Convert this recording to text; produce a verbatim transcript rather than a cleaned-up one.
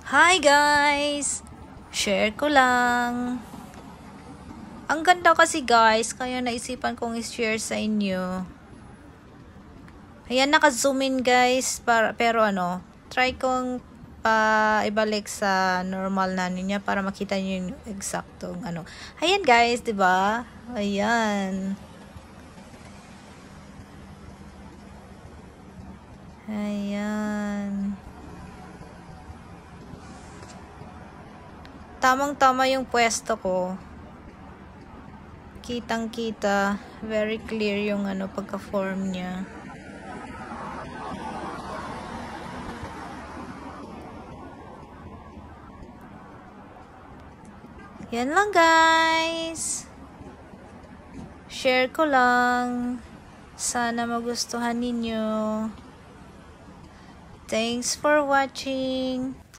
Hi guys! Share ko lang. Ang ganda kasi guys, kaya naisipan kong i-share sa inyo. Ayan, naka-zoom in guys, para, pero ano, try kong pa ibalik sa normal na niya para makita niyo yung eksaktong ano. Ayan guys, 'di ba? Ayan. Ayan. Tamang-tama yung pwesto ko. Kitang-kita, very clear yung ano pagka-form niya. Yan lang guys. Share ko lang. Sana magustuhan ninyo. Thanks for watching.